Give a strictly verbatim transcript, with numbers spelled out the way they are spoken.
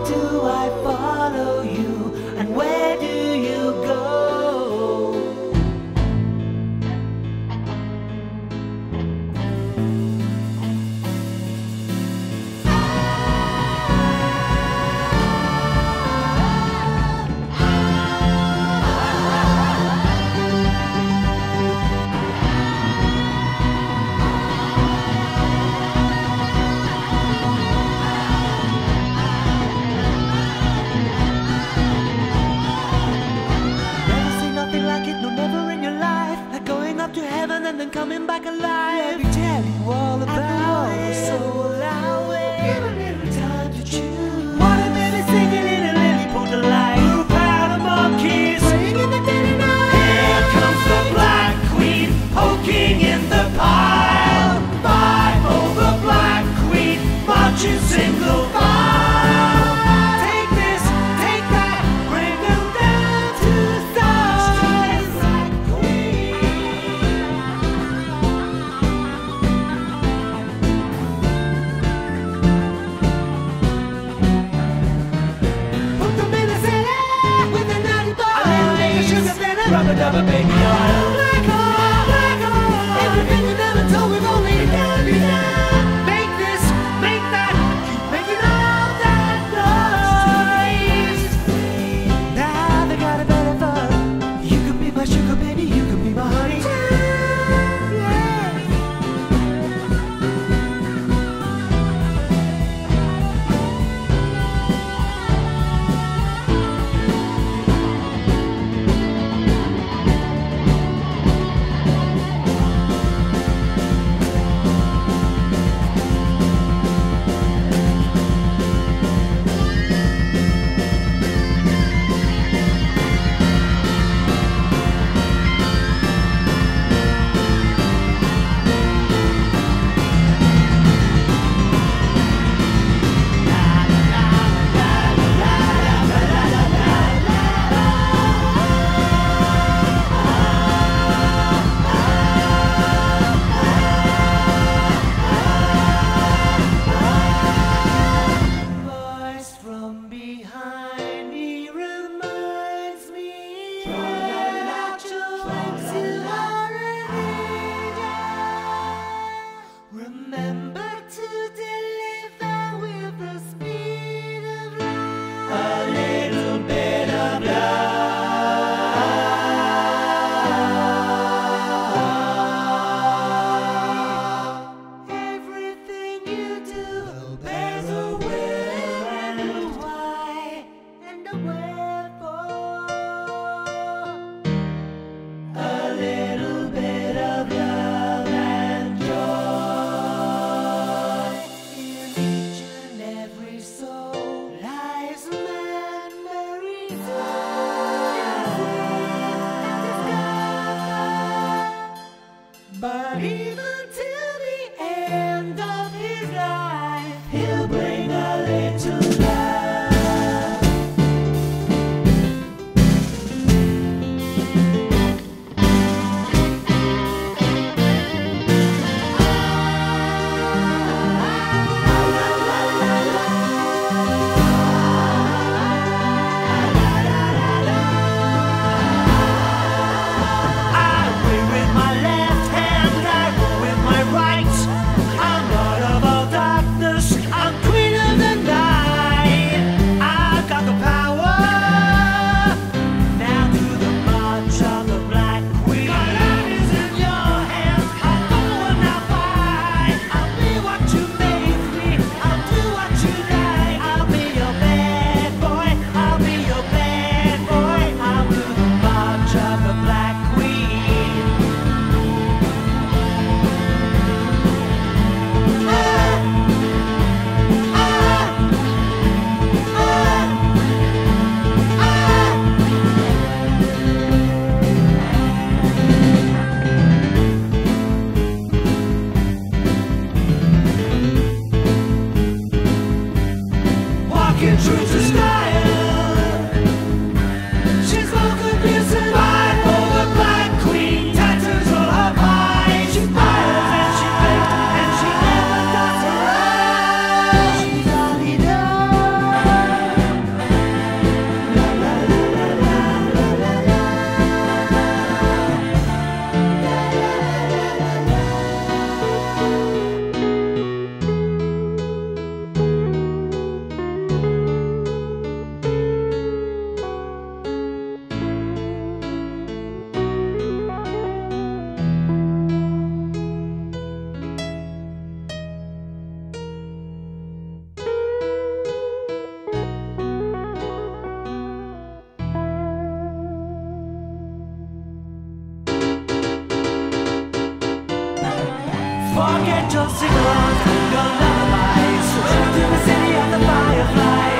do I follow you, and where do you go? And then coming back alive. Let me tell you all about it. So allow it. Give a little time to choose. Watermelon singing in a lily pool delight. Blue powder monkeys swaying in the dead of night. Here comes the Black Queen poking in the pile. Five over Black Queen marching single file. Take this, take that, bring them down to size. Black Queen. Rubber dubber baby oil. Black oil, black oil. Everything you never told we've only done begun. Make this, make that, keep making all that noise. Now they got a better fun. You can be my sugar baby, you can be my honey. Remember to deliver with the speed of light. A little bit of love. Everything you do bears a will and a why and a wherefore. A little bit of love and joy. But even till the end of his life, he'll bring a little love. I win with my left hand, I roll with my right. I'm lord of all darkness, I'm queen of the night. I've got the power. Now do the march of the Black Queen. My life is in your hands, I'll go and I'll fight. I'll be what you make me, I'll do what you like. I'll be your bad boy, I'll be your bad boy. I'll do the march of the Black Queen. Walking true to style, she's spoken fierce and wide for the Black Queen. Tattoos all her pie. She smiles and she begs and she never does her eyes. She's a leader. Forget your sing-alongs, your lullabies. Welcome to the city of the fireflies.